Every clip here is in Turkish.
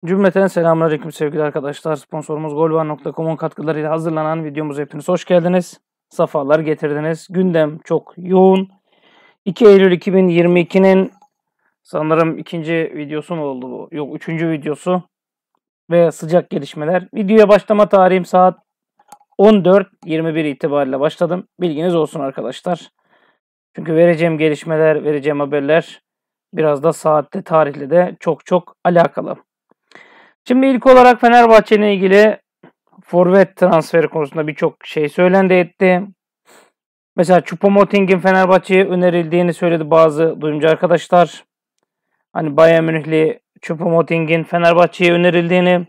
Cümleten selamünaleyküm sevgili arkadaşlar. Sponsorumuz golvar.com'un katkılarıyla hazırlanan videomuza hepiniz hoş geldiniz. Safalar getirdiniz. Gündem çok yoğun. 2 Eylül 2022'nin sanırım ikinci videosu mu oldu bu? Yok, üçüncü videosu ve sıcak gelişmeler. Videoya başlama tarihim saat 14.21 itibariyle başladım. Bilginiz olsun arkadaşlar. Çünkü vereceğim gelişmeler, vereceğim haberler biraz da saatte, tarihle de çok alakalı. Şimdi ilk olarak Fenerbahçe ile ilgili forvet transferi konusunda birçok şey söylendi etti. Mesela Choupo-Moting'in Fenerbahçe'ye önerildiğini söyledi bazı duyumcu arkadaşlar. Hani Bayern Münihli Choupo-Moting'in Fenerbahçe'ye önerildiğini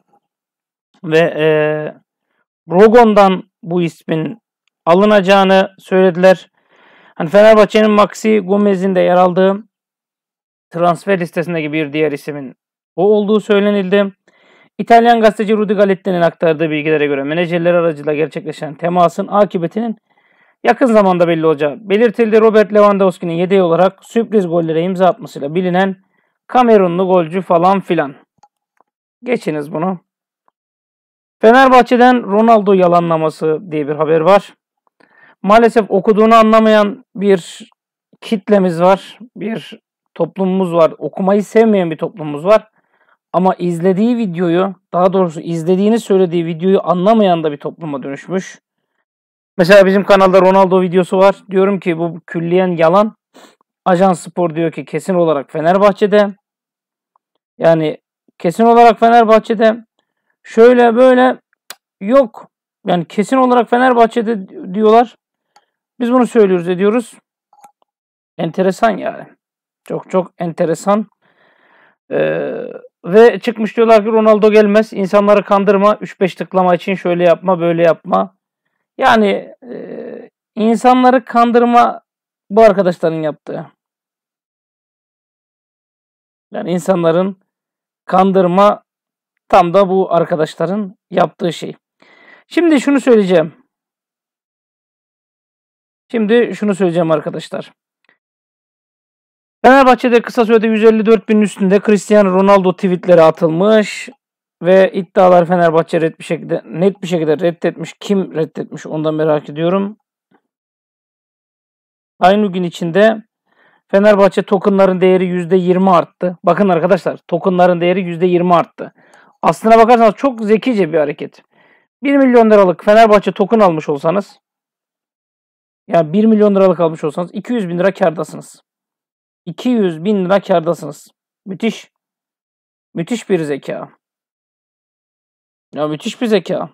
ve Rogon'dan bu ismin alınacağını söylediler. Hani Fenerbahçe'nin Maxi Gomez'in de yer aldığı transfer listesindeki bir diğer ismin o olduğu söylenildi. İtalyan gazeteci Rudy Galetti'nin aktardığı bilgilere göre menajerler aracılığıyla gerçekleşen temasın akıbetinin yakın zamanda belli olacağı belirtildi. Robert Lewandowski'nin yedeği olarak sürpriz gollere imza atmasıyla bilinen Kamerunlu golcü falan filan. Geçiniz bunu. Fenerbahçe'den Ronaldo yalanlaması diye bir haber var. Maalesef okuduğunu anlamayan bir kitlemiz var. Bir toplumumuz var. Okumayı sevmeyen bir toplumumuz var. Ama izlediği videoyu, daha doğrusu izlediğini söylediği videoyu anlamayan da bir topluma dönüşmüş. Mesela bizim kanalda Ronaldo videosu var. Diyorum ki bu külliyen yalan. Ajans Spor diyor ki kesin olarak Fenerbahçe'de. Yani kesin olarak Fenerbahçe'de. Şöyle böyle yok. Yani kesin olarak Fenerbahçe'de diyorlar. Biz bunu söylüyoruz ediyoruz. Enteresan yani. Çok enteresan. Ve çıkmış diyorlar ki Ronaldo gelmez. İnsanları kandırma. 3-5 tıklama için şöyle yapma böyle yapma. Yani insanları kandırma bu arkadaşların yaptığı. Yani insanların kandırma tam da bu arkadaşların yaptığı şey. Şimdi şunu söyleyeceğim arkadaşlar. Fenerbahçe'de kısa sürede 154 binin üstünde Cristiano Ronaldo tweetleri atılmış ve iddialar Fenerbahçe net bir şekilde reddetmiş. Kim reddetmiş ondan merak ediyorum. Aynı gün içinde Fenerbahçe tokenların değeri %20 arttı. Bakın arkadaşlar, tokenların değeri %20 arttı. Aslına bakarsanız çok zekice bir hareket. 1 milyon liralık Fenerbahçe token almış olsanız, yani 1 milyon liralık almış olsanız 200 bin lira kârdasınız. 200 bin lira kârdasınız. Müthiş. Müthiş bir zeka. Ya müthiş bir zeka.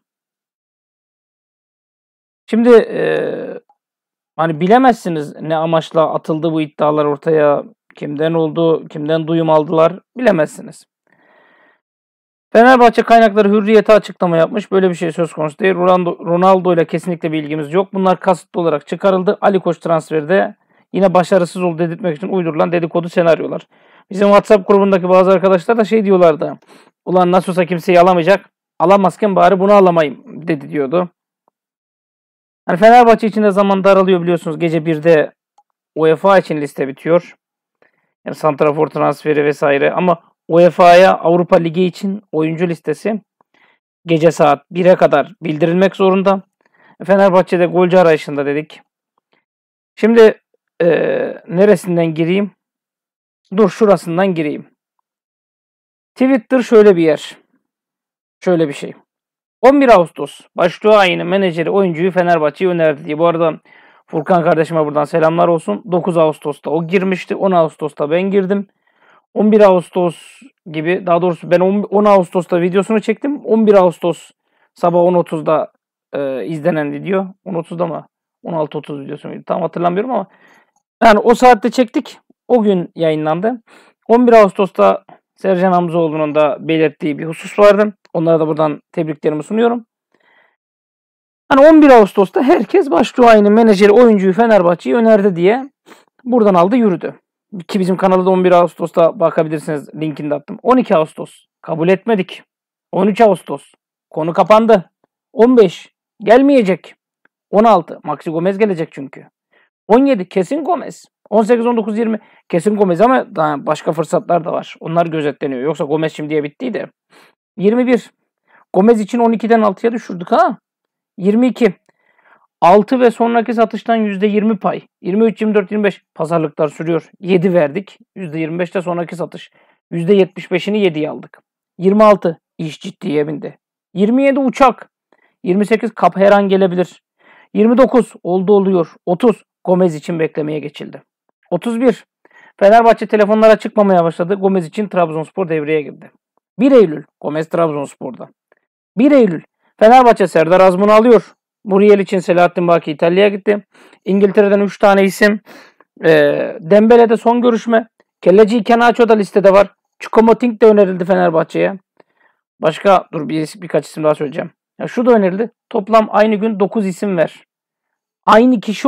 Şimdi hani bilemezsiniz ne amaçla atıldı bu iddialar ortaya, kimden oldu, kimden duyum aldılar bilemezsiniz. Fenerbahçe kaynakları Hürriyet'e açıklama yapmış. Böyle bir şey söz konusu değil. Ronaldo ile kesinlikle bir ilgimiz yok. Bunlar kasıtlı olarak çıkarıldı. Ali Koç transferi de yine başarısız oldu dedirtmek için uydurulan dedikodu senaryolar. Bizim WhatsApp grubundaki bazı arkadaşlar da şey diyorlardı. Ulan nasıl olsa kimseyi alamayacak. Alamazken bari bunu alamayayım dedi diyordu. Hani Fenerbahçe için de zaman daralıyor biliyorsunuz. Gece 1'de UEFA için liste bitiyor. Yani santrafor transferi vesaire ama UEFA'ya Avrupa Ligi için oyuncu listesi gece saat 1'e kadar bildirilmek zorunda. Fenerbahçe'de golcü arayışında dedik. Şimdi neresinden gireyim? Dur şurasından gireyim. Twitter şöyle bir yer. Şöyle bir şey. 11 Ağustos Başakşehir'in menajeri oyuncuyu Fenerbahçe'ye önerdi diye. Bu arada Furkan kardeşime buradan selamlar olsun. 9 Ağustos'ta o girmişti. 10 Ağustos'ta ben girdim. 11 Ağustos gibi, daha doğrusu ben 10 Ağustos'ta videosunu çektim. 11 Ağustos sabah 10.30'da izlenen video. 10.30'da mı? 16.30 videosu muydu? Tam hatırlamıyorum ama yani o saatte çektik. O gün yayınlandı. 11 Ağustos'ta Sercan Hamzoğlu'nun da belirttiği bir husus vardı. Onlara da buradan tebriklerimi sunuyorum. Hani 11 Ağustos'ta herkes Başakşehir'in menajeri oyuncuyu Fenerbahçe'ye önerdi diye buradan aldı yürüdü. Ki bizim kanalda 11 Ağustos'ta bakabilirsiniz, linkini de attım. 12 Ağustos kabul etmedik. 13 Ağustos konu kapandı. 15 gelmeyecek. 16 Maxi Gomez gelecek çünkü. 17 kesin Gomez. 18, 19, 20 kesin Gomez ama daha başka fırsatlar da var. Onlar gözetleniyor. Yoksa Gomez şimdiye bittiydi. 21. Gomez için 12'den 6'ya düşürdük ha. 22. 6 ve sonraki satıştan %20 pay. 23, 24, 25 pazarlıklar sürüyor. 7 verdik. %25'te sonraki satış. %75'ini 7'ye aldık. 26. İş ciddiye bindi. 27 uçak. 28 kap her an gelebilir. 29 oldu oluyor. 30 Gomez için beklemeye geçildi. 31 Fenerbahçe telefonlara çıkmamaya başladı. Gomez için Trabzonspor devreye girdi. 1 Eylül Gomez Trabzonspor'da. 1 Eylül Fenerbahçe Serdar Azmun'u alıyor. Muriel için Selahattin Baki İtalya'ya gitti. İngiltere'den 3 tane isim. Dembele'de son görüşme. Kelleci Iheanacho da listede var. Choupo-Moting de önerildi Fenerbahçe'ye. Başka birkaç isim daha söyleyeceğim. Ya şu da önerildi. Toplam aynı gün 9 isim ver. Aynı kişi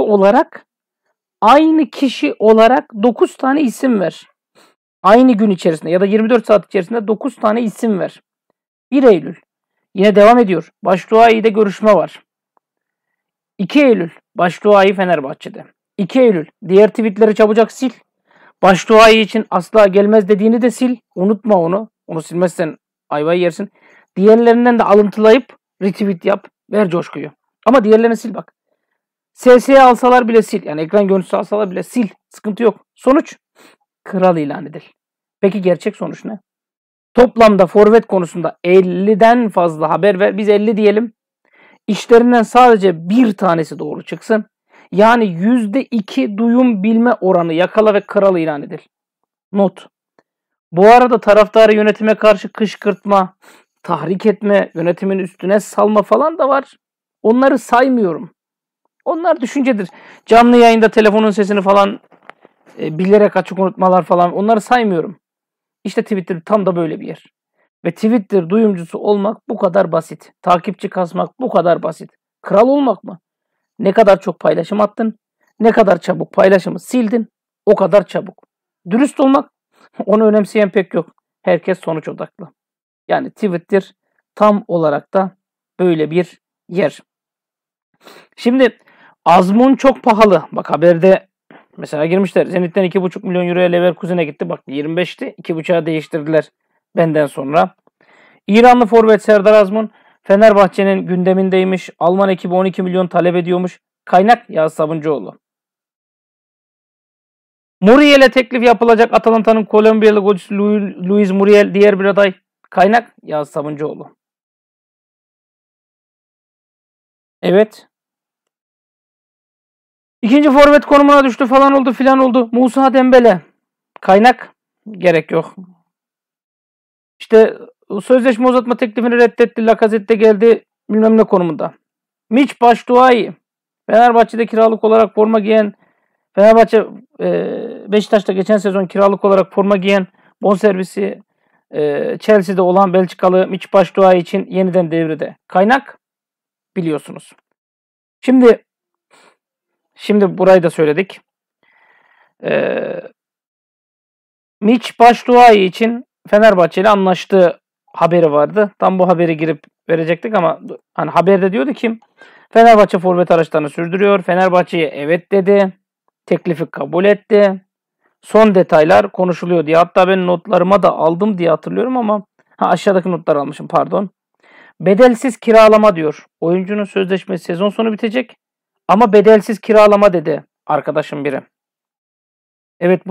olarak 9 tane isim ver. Aynı gün içerisinde ya da 24 saat içerisinde 9 tane isim ver. 1 Eylül. Yine devam ediyor. Başduayı'da görüşme var. 2 Eylül. Başduayı Fenerbahçe'de. 2 Eylül. Diğer tweetleri çabucak sil. Başduayı için asla gelmez dediğini de sil. Unutma onu. Onu silmezsen ayvayı yersin. Diğerlerinden de alıntılayıp retweet yap. Ver coşkuyu. Ama diğerlerini sil bak. SS'ye alsalar bile sil. Yani ekran görüntüsü alsalar bile sil. Sıkıntı yok. Sonuç kral ilan edil. Peki gerçek sonuç ne? Toplamda forvet konusunda 50'den fazla haber ver. Biz 50 diyelim. İşlerinden sadece bir tanesi doğru çıksın. Yani %2 duyum bilme oranı yakala ve kral ilan edil. Not. Bu arada taraftarı yönetime karşı kışkırtma, tahrik etme, yönetimin üstüne salma falan da var. Onları saymıyorum. Onlar düşüncedir. Canlı yayında telefonun sesini falan bilerek açık unutmalar falan onları saymıyorum. İşte Twitter tam da böyle bir yer. Ve Twitter duyumcusu olmak bu kadar basit. Takipçi kasmak bu kadar basit. Kral olmak mı? Ne kadar çok paylaşım attın, ne kadar çabuk paylaşımı sildin, o kadar çabuk. Dürüst olmak, onu önemseyen pek yok. Herkes sonuç odaklı. Yani Twitter tam olarak da böyle bir yer. Şimdi Azmun çok pahalı. Bak haberde mesela girmişler. Zenit'ten 2,5 milyon euroya Leverkusen'e gitti. Bak 25'ti. 2,5'a değiştirdiler benden sonra. İranlı forvet Serdar Azmun Fenerbahçe'nin gündemindeymiş. Alman ekibi 12 milyon talep ediyormuş. Kaynak Yağız Sabuncuoğlu. Muriel'e teklif yapılacak. Atalanta'nın Kolombiyalı golcüsü Luis Muriel diğer bir aday. Kaynak Yağız Sabuncuoğlu. Evet. İkinci forvet konumuna düştü falan oldu filan oldu. Musa Dembele. Kaynak gerek yok. İşte sözleşme uzatma teklifini reddetti. Lacazette geldi bilmem ne konumunda. Mitch Batshuayi. Fenerbahçe'de kiralık olarak forma giyen Fenerbahçe Beşiktaş'ta geçen sezon kiralık olarak forma giyen bonservisi Chelsea'de olan Belçikalı Mitch Batshuayi için yeniden devrede. Kaynak biliyorsunuz. Şimdi burayı da söyledik. Mitch Batshuayi için Fenerbahçe ile anlaştığı haberi vardı. Tam bu haberi girip verecektik ama hani haberde diyordu ki Fenerbahçe forvet araçlarını sürdürüyor. Fenerbahçe'ye evet dedi. Teklifi kabul etti. Son detaylar konuşuluyor diye. Hatta ben notlarıma da aldım diye hatırlıyorum ama aşağıdaki notları almışım pardon. Bedelsiz kiralama diyor. Oyuncunun sözleşmesi sezon sonu bitecek ama bedelsiz kiralama dedi arkadaşım biri. Evet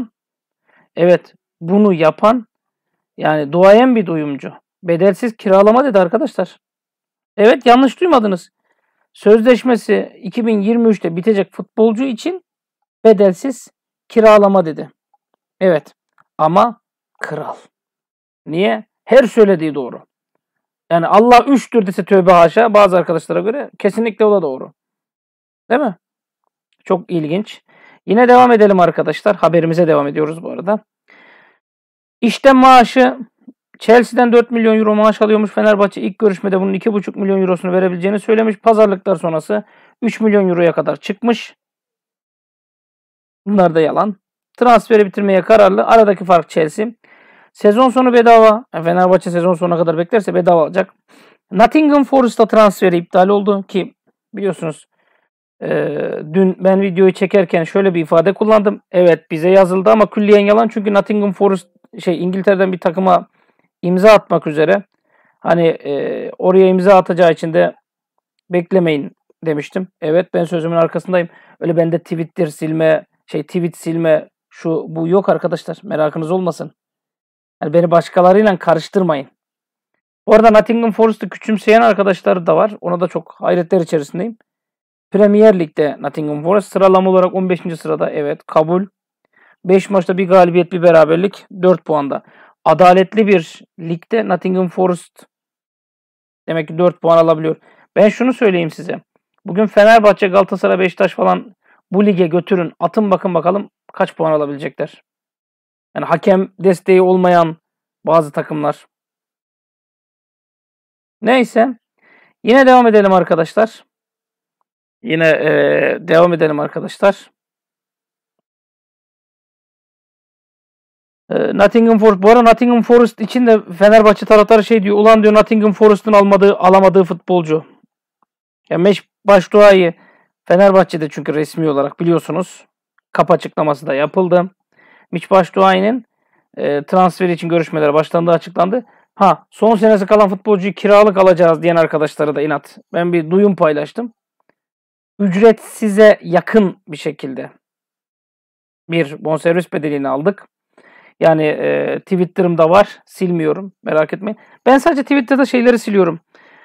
bunu yapan yani duayen bir duyumcu. Bedelsiz kiralama dedi arkadaşlar. Evet yanlış duymadınız. Sözleşmesi 2023'te bitecek futbolcu için bedelsiz kiralama dedi. Evet ama kral. Niye? Her söylediği doğru. Yani Allah üçtür dese tövbe haşa bazı arkadaşlara göre kesinlikle o da doğru. Değil mi? Çok ilginç. Yine devam edelim arkadaşlar. Haberimize devam ediyoruz bu arada. İşte maaşı Chelsea'den 4 milyon euro maaş alıyormuş. Fenerbahçe ilk görüşmede bunun 2,5 milyon eurosunu verebileceğini söylemiş. Pazarlıklar sonrası 3 milyon euroya kadar çıkmış. Bunlar da yalan. Transferi bitirmeye kararlı. Aradaki fark Chelsea. Sezon sonu bedava. Fenerbahçe sezon sonuna kadar beklerse bedava alacak. Nottingham Forest'a transferi iptal oldu ki biliyorsunuz dün ben videoyu çekerken şöyle bir ifade kullandım. Evet bize yazıldı ama külliyen yalan çünkü Nottingham Forest İngiltere'den bir takıma imza atmak üzere. Hani oraya imza atacağı için de beklemeyin demiştim. Evet, ben sözümün arkasındayım. Öyle bende Twitter silme, tweet silme, şu bu yok arkadaşlar. Merakınız olmasın. Yani beni başkalarıyla karıştırmayın. Bu arada Nottingham Forest'ı küçümseyen arkadaşlar da var. Ona da çok hayretler içerisindeyim. Premier Lig'de Nottingham Forest sıralama olarak 15. sırada. Evet, kabul. 5 maçta bir galibiyet, bir beraberlik, 4 puanda. Adaletli bir ligde Nottingham Forest demek ki 4 puan alabiliyor. Ben şunu söyleyeyim size. Bugün Fenerbahçe, Galatasaray, Beşiktaş falan bu lige götürün. Atın bakın bakalım kaç puan alabilecekler. Yani hakem desteği olmayan bazı takımlar. Neyse. Yine devam edelim arkadaşlar. Devam edelim arkadaşlar. Nottingham Forest. Bu arada Nottingham Forest için de Fenerbahçe taraftarı şey diyor. Ulan diyor, Nottingham Forest'ın alamadığı futbolcu. Yani Meş Başduayı Fenerbahçe'de çünkü resmi olarak biliyorsunuz. Kap açıklaması da yapıldı. Miç Başduayı'nın transferi için görüşmeler başlandığı açıklandı. Son senesi kalan futbolcuyu kiralık alacağız diyen arkadaşlara da inat. Ben bir duyum paylaştım. Ücret size yakın bir şekilde bir bonservis bedelini aldık. Yani Twitter'ımda var. Silmiyorum. Merak etmeyin. Ben sadece Twitter'da şeyleri siliyorum.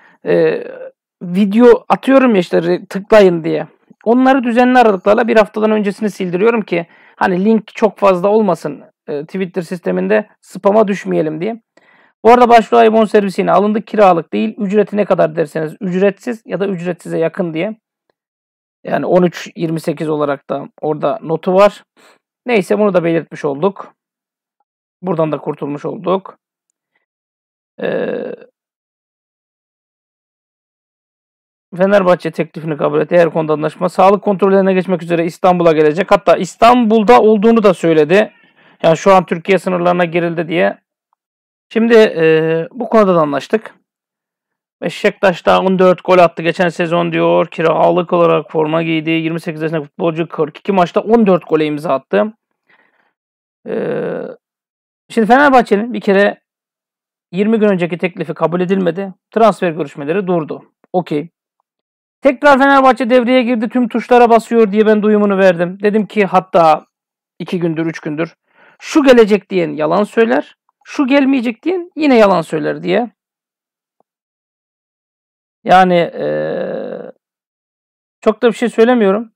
Video atıyorum ya işte tıklayın diye. Onları düzenli aralıklarla bir haftadan öncesini sildiriyorum ki hani link çok fazla olmasın Twitter sisteminde, spam'a düşmeyelim diye. Bu arada Başvuru bonservisine alındı. Kiralık değil. Ücreti ne kadar derseniz ücretsiz ya da ücretsize yakın diye. Yani 13.28 olarak da orada notu var. Neyse, bunu da belirtmiş olduk. Buradan da kurtulmuş olduk. Fenerbahçe teklifini kabul etti. Eğer konuda anlaşma sağlık kontrollerine geçmek üzere İstanbul'a gelecek. Hatta İstanbul'da olduğunu da söyledi. Yani şu an Türkiye sınırlarına girildi diye. Şimdi bu konuda da anlaştık. Beşiktaş'ta 14 gol attı geçen sezon diyor. Kiralık olarak forma giydi. 28 yaşında futbolcu 42 maçta 14 gole imza attı. Şimdi Fenerbahçe'nin bir kere 20 gün önceki teklifi kabul edilmedi. Transfer görüşmeleri durdu. Okey. Tekrar Fenerbahçe devreye girdi. Tüm tuşlara basıyor diye ben duyumunu verdim. Dedim ki hatta 2 gündür 3 gündür şu gelecek diyen yalan söyler. Şu gelmeyecek diyen yine yalan söyler diye. Yani çok da bir şey söylemiyorum.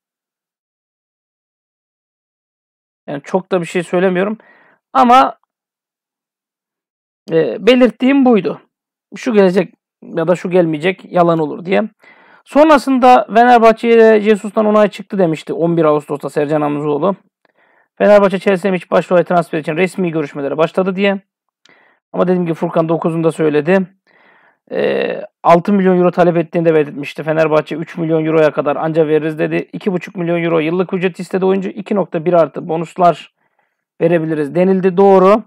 Ama belirttiğim buydu. Şu gelecek ya da şu gelmeyecek yalan olur diye. Sonrasında Fenerbahçe'ye Jesus'tan onay çıktı demişti 11 Ağustos'ta Sercan Hamzoğlu. Fenerbahçe Chelsea Miç Başvuru transfer için resmi görüşmelere başladı diye. Ama dediğim gibi Furkan 9'unda söyledi. 6 milyon euro talep ettiğini de belirtmişti. Fenerbahçe 3 milyon euroya kadar anca veririz dedi. 2,5 milyon euro yıllık ücret istedi oyuncu. 2,1 artı bonuslar verebiliriz denildi. Doğru.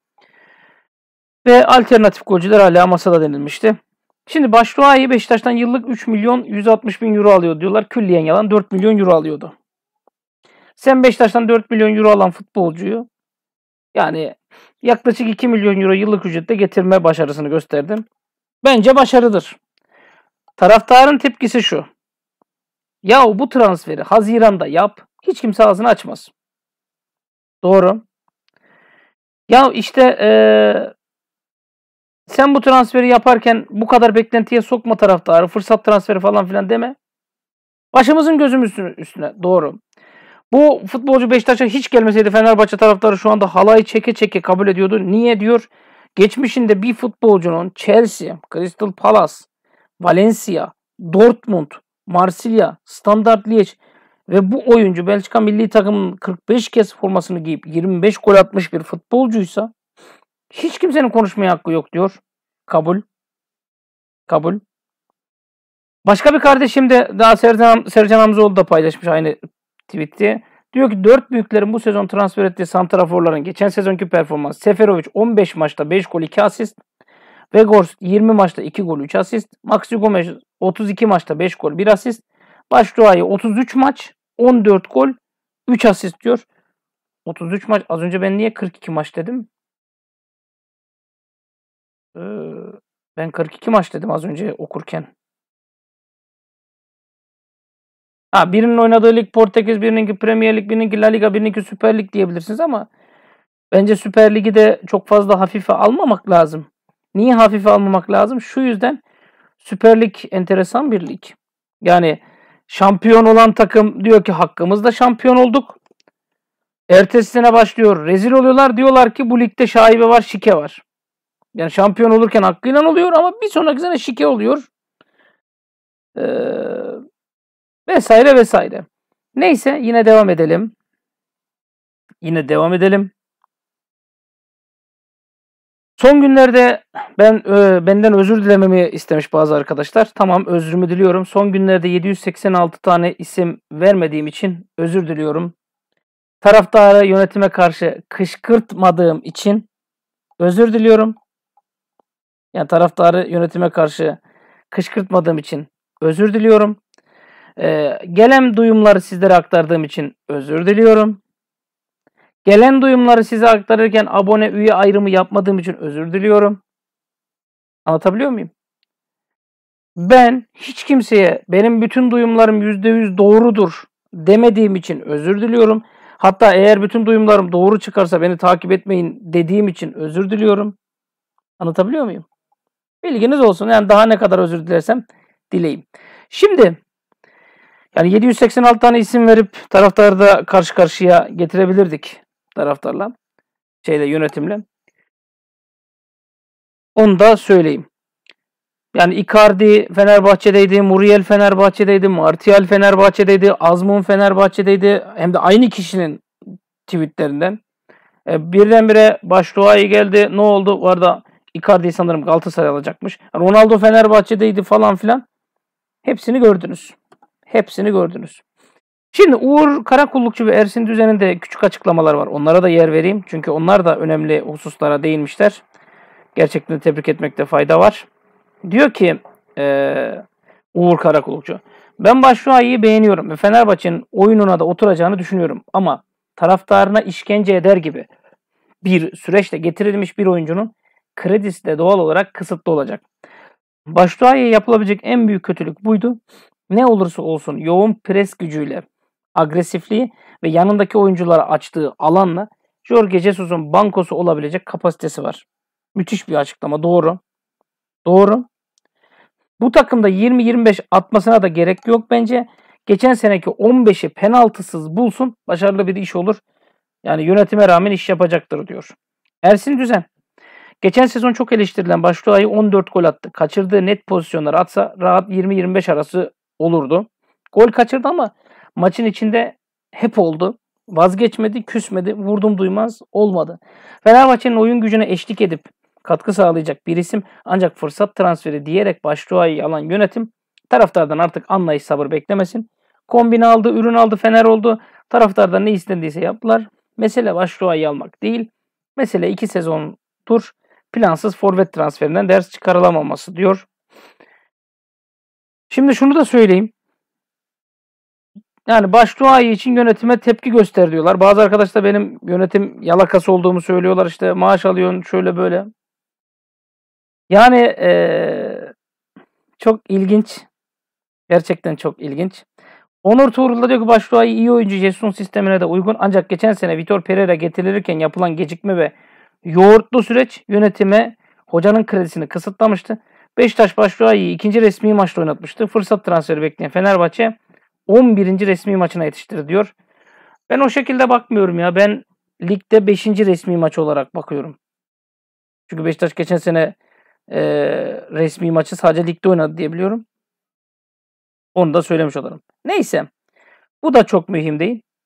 Ve alternatif golcüler hala masada denilmişti. Şimdi Başruay'ı Beşiktaş'tan yıllık 3 milyon 160 bin euro alıyor diyorlar. Külliyen yalan, 4 milyon euro alıyordu. Sen Beşiktaş'tan 4 milyon euro alan futbolcuyu yani yaklaşık 2 milyon euro yıllık ücretle getirme başarısını gösterdin. Bence başarıdır. Taraftarın tepkisi şu. Ya bu transferi Haziran'da yap. Hiç kimse ağzını açmaz. Doğru. Ya işte sen bu transferi yaparken bu kadar beklentiye sokma taraftarı. Fırsat transferi falan filan deme. Başımızın gözümüzün üstüne. Doğru. Bu futbolcu Beşiktaş'a hiç gelmeseydi Fenerbahçe taraftarı şu anda halayı çeke çeke kabul ediyordu. Niye diyor? Geçmişinde bir futbolcunun Chelsea, Crystal Palace, Valencia, Dortmund, Marsilya, Standard Liège ve bu oyuncu Belçika milli takımının 45 kez formasını giyip 25 gol atmış bir futbolcuysa hiç kimsenin konuşmaya hakkı yok diyor. Kabul. Kabul. Başka bir kardeşim de daha Sercan Hamzoğlu da paylaşmış aynı tweet'i. Diyor ki 4 büyüklerin bu sezon transfer ettiği santraforların geçen sezonki performans. Seferovic 15 maçta 5 gol 2 asist. Weghorst 20 maçta 2 gol 3 asist. Maxi Gomez 32 maçta 5 gol 1 asist. Başduayı 33 maç 14 gol 3 asist diyor. 33 maç, az önce ben niye 42 maç dedim? Ben 42 maç dedim az önce okurken. Birinin oynadığı lig Portekiz, birininki Premier Lig, birininki La Liga, birininki Süper Lig diyebilirsiniz ama bence Süper Lig'i de çok fazla hafife almamak lazım. Niye hafife almamak lazım? Şu yüzden Süper Lig enteresan bir lig. Yani şampiyon olan takım diyor ki hakkımızda şampiyon olduk. Ertesi sene başlıyor. Rezil oluyorlar. Diyorlar ki bu ligde şaibe var, şike var. Yani şampiyon olurken hakkıyla oluyor ama bir sonraki sene şike oluyor. Vesaire vesaire. Neyse yine devam edelim. Son günlerde benden özür dilememi istemiş bazı arkadaşlar. Tamam, özrümü diliyorum. Son günlerde 786 tane isim vermediğim için özür diliyorum. Taraftarı yönetime karşı kışkırtmadığım için özür diliyorum. Yani taraftarı yönetime karşı kışkırtmadığım için özür diliyorum. Gelen duyumları sizlere aktardığım için özür diliyorum. Gelen duyumları size aktarırken abone üye ayrımı yapmadığım için özür diliyorum. Anlatabiliyor muyum? Ben hiç kimseye benim bütün duyumlarım %100 doğrudur demediğim için özür diliyorum. Hatta eğer bütün duyumlarım doğru çıkarsa beni takip etmeyin dediğim için özür diliyorum. Anlatabiliyor muyum? Bilginiz olsun. Yani daha ne kadar özür dilersem dileyim. Şimdi yani 786 tane isim verip taraftarı da karşı karşıya getirebilirdik taraftarla. Yönetimle. Onu da söyleyeyim. Yani Icardi Fenerbahçe'deydi, Muriel Fenerbahçe'deydi, Martial Fenerbahçe'deydi, Azmoun Fenerbahçe'deydi. Hem de aynı kişinin tweetlerinden. Birdenbire Batshuayi geldi. Ne oldu? Bu arada Icardi sanırım Galatasaray alacakmış. Ronaldo Fenerbahçe'deydi falan filan. Hepsini gördünüz. Şimdi Uğur Karakullukçu ve Ersin Düzen'in de küçük açıklamalar var. Onlara da yer vereyim. Çünkü onlar da önemli hususlara değinmişler. Gerçekten tebrik etmekte fayda var. Diyor ki Uğur Karakullukçu, ben Batshuayi'yi beğeniyorum ve Fenerbahçe'nin oyununa da oturacağını düşünüyorum. Ama taraftarına işkence eder gibi bir süreçte getirilmiş bir oyuncunun kredisi de doğal olarak kısıtlı olacak. Batshuayi'ye yapılabilecek en büyük kötülük buydu. Ne olursa olsun yoğun pres gücüyle, agresifliği ve yanındaki oyunculara açtığı alanla Jorge Jesus'un bankosu olabilecek kapasitesi var. Müthiş bir açıklama. Doğru. Bu takımda 20-25 atmasına da gerek yok bence. Geçen seneki 15'i penaltısız bulsun. Başarılı bir iş olur. Yani yönetime rağmen iş yapacaktır diyor. Ersin Düzen. Geçen sezon çok eleştirilen Batshuayi 14 gol attı. Kaçırdığı net pozisyonları atsa rahat 20-25 arası olurdu. Gol kaçırdı ama maçın içinde hep oldu. Vazgeçmedi, küsmedi, vurdum duymaz olmadı. Fenerbahçe'nin oyun gücüne eşlik edip katkı sağlayacak bir isim, ancak fırsat transferi diyerek Batshuayi'yi alan yönetim taraftardan artık anlayış, sabır beklemesin. Kombine aldı, ürün aldı, Fener oldu. Taraftardan ne istendiyse yaptılar. Mesele Batshuayi'yi almak değil. Mesele 2 sezondur plansız forvet transferinden ders çıkarılamaması diyor. Şimdi şunu da söyleyeyim. Yani Batshuayi için yönetime tepki göster diyorlar. Bazı arkadaşlar benim yönetim yalakası olduğumu söylüyorlar. İşte maaş alıyorsun şöyle böyle. Yani çok ilginç. Gerçekten çok ilginç. Onur Tuğrul da diyor ki Batshuayi iyi oyuncu, Jesus'un sistemine de uygun. Ancak geçen sene Vitor Pereira getirilirken yapılan gecikme ve yoğurtlu süreç yönetime hocanın kredisini kısıtlamıştı. Beşiktaş Batshuayi'yi ikinci resmi maçta oynatmıştı. Fırsat transferi bekleyen Fenerbahçe 11. resmi maçına yetiştirdi diyor. Ben o şekilde bakmıyorum ya. Ben ligde 5. resmi maç olarak bakıyorum. Çünkü Beşiktaş geçen sene resmi maçı sadece ligde oynadı diye biliyorum. Onu da söylemiş olalım. Neyse. Bu da çok mühim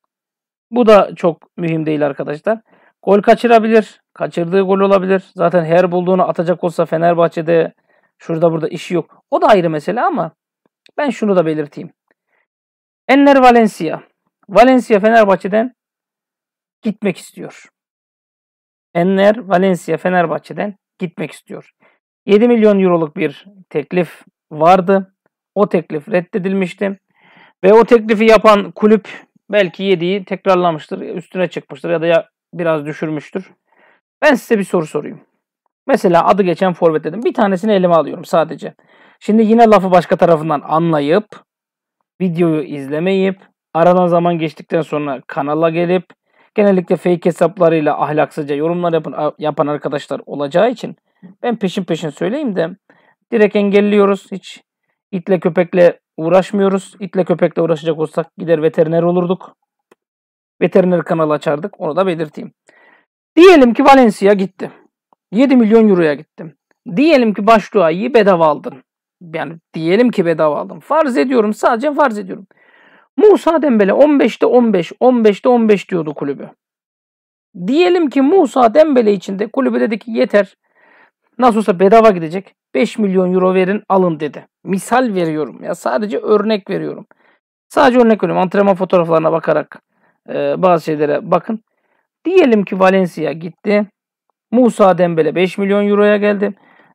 değil. Arkadaşlar. Gol kaçırabilir. Kaçırdığı gol olabilir. Zaten her bulduğunu atacak olsa Fenerbahçe'de şurada burada işi yok. O da ayrı mesele ama ben şunu da belirteyim. Enner Valencia. Valencia Fenerbahçe'den gitmek istiyor. Enner Valencia Fenerbahçe'den gitmek istiyor. 7 milyon euroluk bir teklif vardı. O teklif reddedilmişti. Ve o teklifi yapan kulüp belki 7'yi tekrarlamıştır, üstüne çıkmıştır ya da biraz düşürmüştür. Ben size bir soru sorayım. Mesela adı geçen forvet dedim. Bir tanesini elime alıyorum sadece. Şimdi yine lafı başka tarafından anlayıp, videoyu izlemeyip, aradan zaman geçtikten sonra kanala gelip, genellikle fake hesaplarıyla ahlaksızca yorumlar yapan arkadaşlar olacağı için ben peşin söyleyeyim de direkt engelliyoruz. Hiç itle köpekle uğraşmıyoruz. İtle köpekle uğraşacak olsak gider veteriner olurduk. Veteriner kanalı açardık. Onu da belirteyim. Diyelim ki Valencia gitti. 7 milyon euroya gittim. Diyelim ki Batshuayi'yi bedava aldın. Yani diyelim ki bedava aldım. Farz ediyorum, sadece farz ediyorum. Musa Dembele 15'te 15, 15'te 15 diyordu kulübü. Diyelim ki Musa Dembele için de kulübü dedi ki yeter. Nasıl olsa bedava gidecek. 5 milyon euro verin alın dedi. Misal veriyorum ya, sadece örnek veriyorum. Sadece örnek veriyorum. Antrenman fotoğraflarına bakarak bazı şeylere bakın. Diyelim ki Valencia gitti. Musa Dembele 5 milyon euroya geldi.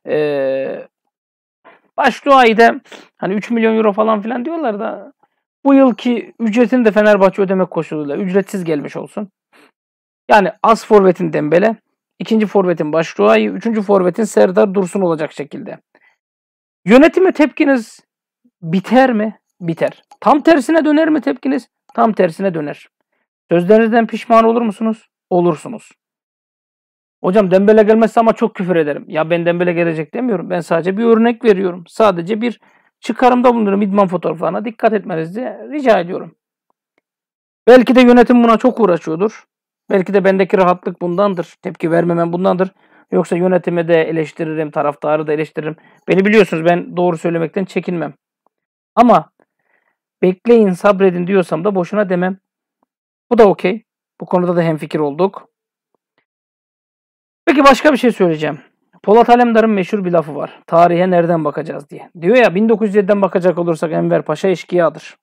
Batshuayi de hani 3 milyon euro falan filan diyorlar da bu yılki ücretini de Fenerbahçe ödemek koşuluyla ücretsiz gelmiş olsun. Yani az forvetin Dembele, ikinci forvetin Batshuayi, üçüncü forvetin Serdar Dursun olacak şekilde. Yönetime tepkiniz biter mi? Biter. Tam tersine döner mi tepkiniz? Tam tersine döner. Sözlerinizden pişman olur musunuz? Olursunuz. Hocam Dembele gelmezse ama çok küfür ederim. Ya ben Dembele gelecek demiyorum. Ben sadece bir örnek veriyorum. Sadece bir çıkarımda bulunuyorum. İdman fotoğraflarına dikkat etmenizi rica ediyorum. Belki de yönetim buna çok uğraşıyordur. Belki de bendeki rahatlık bundandır. Tepki vermemem bundandır. Yoksa yönetimi de eleştiririm, taraftarı da eleştiririm. Beni biliyorsunuz, ben doğru söylemekten çekinmem. Ama bekleyin, sabredin diyorsam da boşuna demem. Bu da okey. Bu konuda da hemfikir olduk. Peki başka bir şey söyleyeceğim. Polat Alemdar'ın meşhur bir lafı var. Tarihe nereden bakacağız diye. Diyor ya, 1907'den bakacak olursak Enver Paşa eşkıyadır.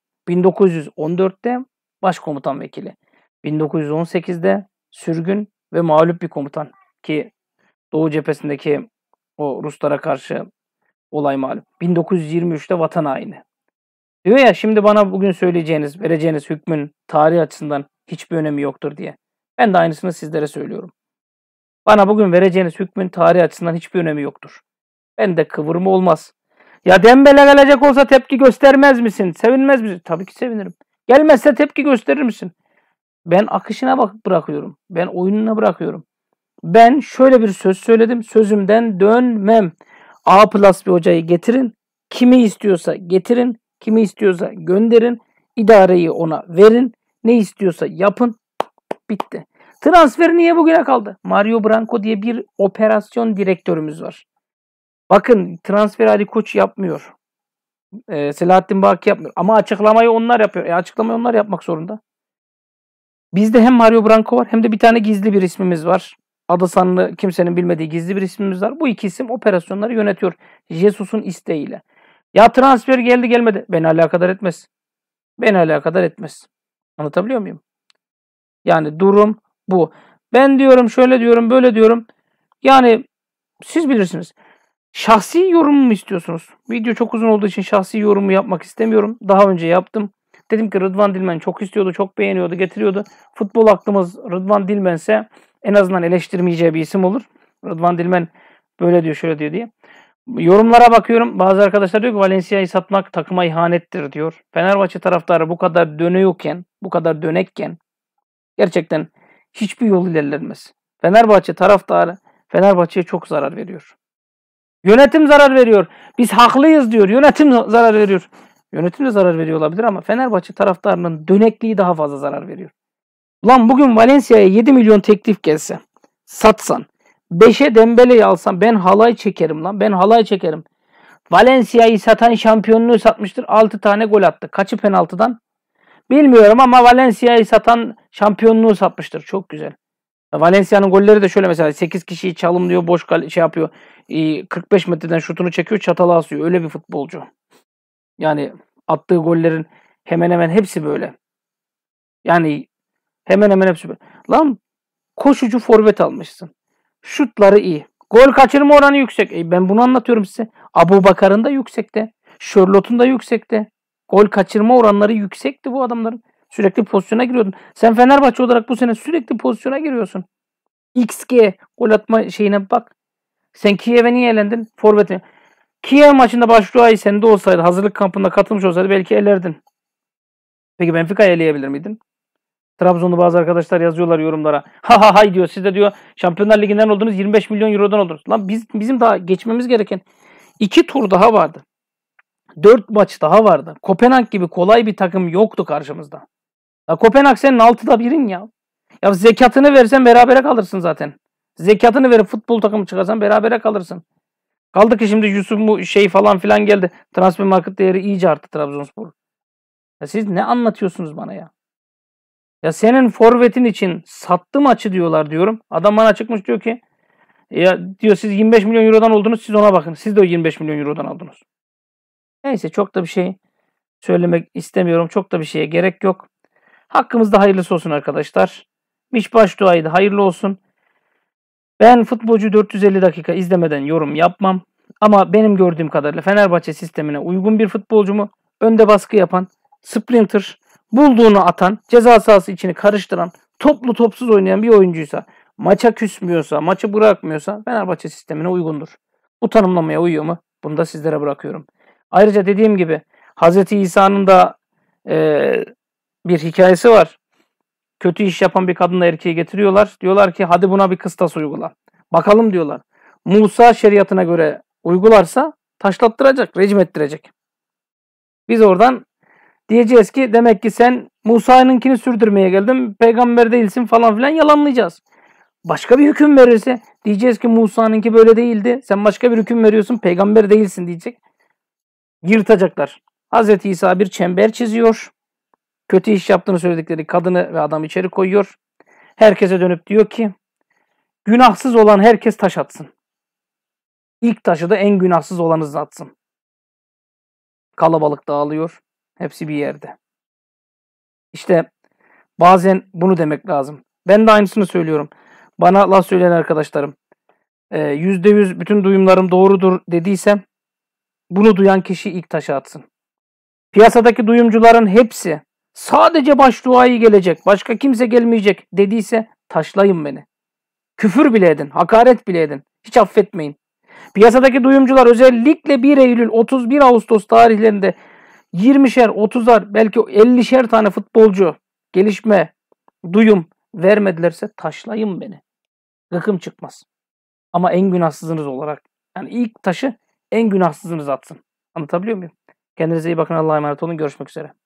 1914'te başkomutan vekili. 1918'de sürgün ve mağlup bir komutan. Ki Doğu cephesindeki o Ruslara karşı olay malum. 1923'te vatan haini. Diyor ya, şimdi bana bugün söyleyeceğiniz, vereceğiniz hükmün tarih açısından hiçbir önemi yoktur diye. Ben de aynısını sizlere söylüyorum. Bana bugün vereceğiniz hükmün tarih açısından hiçbir önemi yoktur. Ben de kıvırma olmaz. Ya Dembele gelecek olsa tepki göstermez misin? Sevinmez misin? Tabii ki sevinirim. Gelmezse tepki gösterir misin? Ben akışına bırakıyorum. Ben oyununa bırakıyorum. Ben şöyle bir söz söyledim. Sözümden dönmem. A+ bir hocayı getirin. Kimi istiyorsa getirin. Kimi istiyorsa gönderin. İdareyi ona verin. Ne istiyorsa yapın. Bitti. Transfer niye bugüne kaldı? Mario Branco diye bir operasyon direktörümüz var. Bakın, transfer Ali Koç yapmıyor. Selahattin Baki yapmıyor. Ama açıklamayı onlar yapıyor. Açıklamayı onlar yapmak zorunda. Bizde hem Mario Branco var hem de bir tane gizli bir ismimiz var. Adı sanlı, kimsenin bilmediği gizli bir ismimiz var. Bu iki isim operasyonları yönetiyor. Jesus'un isteğiyle. Ya transfer geldi gelmedi, beni alakadar etmez. Beni alakadar etmez. Anlatabiliyor muyum? Yani durum bu. Ben diyorum, şöyle diyorum, böyle diyorum. Yani siz bilirsiniz. Şahsi yorum mu istiyorsunuz? Video çok uzun olduğu için şahsi yorumu yapmak istemiyorum. Daha önce yaptım. Dedim ki Rıdvan Dilmen çok istiyordu, çok beğeniyordu, getiriyordu. Futbol aklımız Rıdvan Dilmen'se en azından eleştirmeyeceği bir isim olur. Rıdvan Dilmen böyle diyor, şöyle diyor diye. Yorumlara bakıyorum. Bazı arkadaşlar diyor ki Valencia'yı satmak takıma ihanettir diyor. Fenerbahçe taraftarı bu kadar dönüyorken, bu kadar dönekken gerçekten hiçbir yol ilerlenmez. Fenerbahçe taraftarı Fenerbahçe'ye çok zarar veriyor. Yönetim zarar veriyor. Biz haklıyız diyor. Yönetim zarar veriyor. Yönetim de zarar veriyor olabilir ama Fenerbahçe taraftarının dönekliği daha fazla zarar veriyor. Ulan bugün Valencia'ya 7 milyon teklif gelse, satsan, 5'e Dembele'yi alsan ben halay çekerim lan. Ben halay çekerim. Valencia'yı satan şampiyonluğu satmıştır. 6 tane gol attı. Kaçı penaltıdan? Bilmiyorum ama Valencia'yı satan şampiyonluğu satmıştır. Çok güzel. Valencia'nın golleri de şöyle, mesela 8 kişiyi çalımlıyor, boş şey yapıyor. 45 metreden şutunu çekiyor, çatala asıyor. Öyle bir futbolcu. Yani attığı gollerin hemen hemen hepsi böyle. Yani hemen hemen hepsi böyle. Lan koşucu forvet almışsın. Şutları iyi. Gol kaçırma oranı yüksek. Ben bunu anlatıyorum size. Abubakar'ın da yüksekte. Charlotte'un da yüksekte. Gol kaçırma oranları yüksekti bu adamların. Sürekli pozisyona giriyordun. Sen Fenerbahçe olarak bu sene sürekli pozisyona giriyorsun. XG gol atma şeyine bak. Sen Kiev'e niye elendin? Forvet'e. Kiev maçında Başşuay sende olsaydı, hazırlık kampında katılmış olsaydı belki elerdin. Peki Benfica'yı eleyebilir miydin? Trabzonlu bazı arkadaşlar yazıyorlar yorumlara. Ha ha hay diyor. Siz de diyor Şampiyonlar Ligi'nden oldunuz, 25 milyon eurodan oldunuz. Lan bizim daha geçmemiz gereken 2 tur daha vardı. 4 maç daha vardı. Kopenhag gibi kolay bir takım yoktu karşımızda. Ya Kopenhag senin 6'da 1'in ya. Ya zekatını versen berabere kalırsın zaten. Zekatını verip futbol takımı çıkarsan berabere kalırsın. Kaldı ki şimdi Yusuf mu şey falan filan geldi. Transfer market değeri iyice arttı Trabzonspor. Ya siz ne anlatıyorsunuz bana ya? Ya senin forvetin için sattı maçı diyorlar diyorum. Adam bana çıkmış diyor ki ya diyor siz 25 milyon eurodan oldunuz, siz ona bakın. Siz de o 25 milyon eurodan aldınız. Neyse çok da bir şey söylemek istemiyorum. Çok da bir şeye gerek yok. Hakkımızda hayırlısı olsun arkadaşlar. Mişbaş duaydı, hayırlı olsun. Ben futbolcu 450 dakika izlemeden yorum yapmam. Ama benim gördüğüm kadarıyla Fenerbahçe sistemine uygun bir futbolcu mu? Önde baskı yapan, sprinter, bulduğunu atan, ceza sahası içini karıştıran, toplu topsuz oynayan bir oyuncuysa, maça küsmüyorsa, maçı bırakmıyorsa Fenerbahçe sistemine uygundur. Bu tanımlamaya uyuyor mu? Bunu da sizlere bırakıyorum. Ayrıca dediğim gibi Hz. İsa'nın da bir hikayesi var. Kötü iş yapan bir kadınla erkeği getiriyorlar. Diyorlar ki hadi buna bir kıstas uygula. Bakalım diyorlar. Musa şeriatına göre uygularsa taşlattıracak, rejim ettirecek. Biz oradan diyeceğiz ki demek ki sen Musa'nınkini sürdürmeye geldin, peygamber değilsin falan filan, yalanlayacağız. Başka bir hüküm verirse diyeceğiz ki Musa'nınki böyle değildi. Sen başka bir hüküm veriyorsun, peygamber değilsin diyecek. Yırtacaklar. Hz. İsa bir çember çiziyor. Kötü iş yaptığını söyledikleri kadını ve adamı içeri koyuyor. Herkese dönüp diyor ki günahsız olan herkes taş atsın. İlk taşı da en günahsız olanınız atsın. Kalabalık dağılıyor. Hepsi bir yerde. İşte bazen bunu demek lazım. Ben de aynısını söylüyorum. Bana laf söyleyen arkadaşlarım %100 bütün duyumlarım doğrudur dediysem bunu duyan kişi ilk taşı atsın. Piyasadaki duyumcuların hepsi sadece Başduayı gelecek, başka kimse gelmeyecek dediyse taşlayın beni. Küfür bile edin, hakaret bile edin. Hiç affetmeyin. Piyasadaki duyumcular özellikle 1 Eylül 31 Ağustos tarihlerinde 20'şer, 30'ar, belki 50'şer tane futbolcu gelişme, duyum vermedilerse taşlayın beni. Gıkım çıkmaz. Ama en günahsızınız olarak. Yani ilk taşı en günahsızınız atsın. Anlatabiliyor muyum? Kendinize iyi bakın. Allah'a emanet olun. Görüşmek üzere.